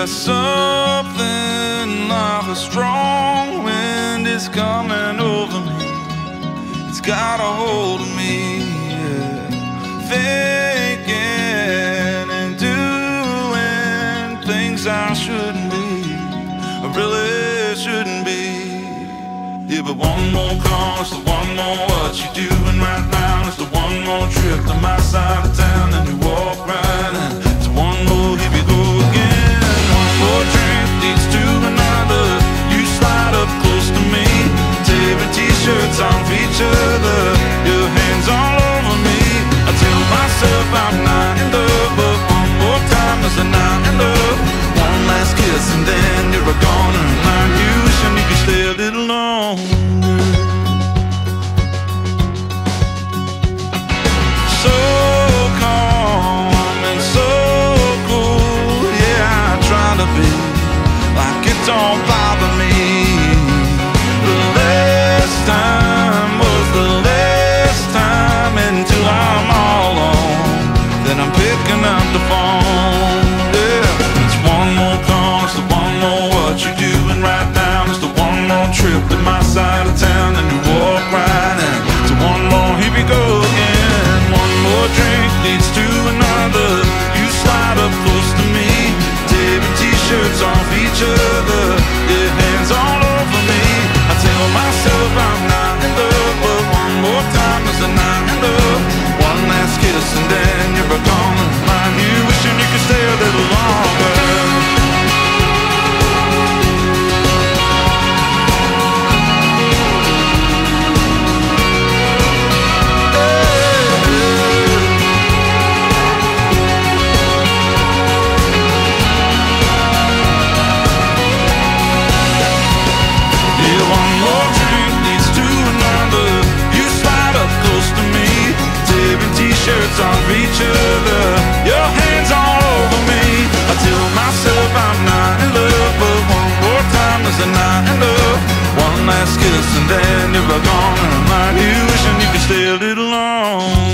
There's something like a strong wind is coming over me. It's got a hold of me, yeah. Thinking and doing things I shouldn't be, I really shouldn't be. Yeah, but one more call, it's the one more what you doing right now. It's the one more trip to my side of town, and you walk right in. It's one more, here we go again. One more drink leads to another. You slide up close to me, tearing t-shirts off each other, your hands all over me. I tell myself I'm not in love, but one more time is a not in love. One last kiss and then you're gone, and I'm you wishing you could stay a little longer. So calm and so cool, yeah, I try to be like it don't bother me. The last time was the last time, until I'm all alone, then I'm picking up the phone. Yeah, it's one more call, it's the one more what you doing right now. It's the one more trip to my side of town, and you walk right in. So one more, here we go again. One more drink leads to another. You slide up close to me, tearing t-shirts off each other, your hands all over me. I tell myself I'm not in love, but one more time is a not in love. One last kiss and then you're gone, and I'm you wishing you could stay a little longer. T-shirts off each other, your hands all over me. I tell myself I'm not in love, but one more time is a not in love. One last kiss and then you're gone, and I'm not you wishing you could stay a little longer.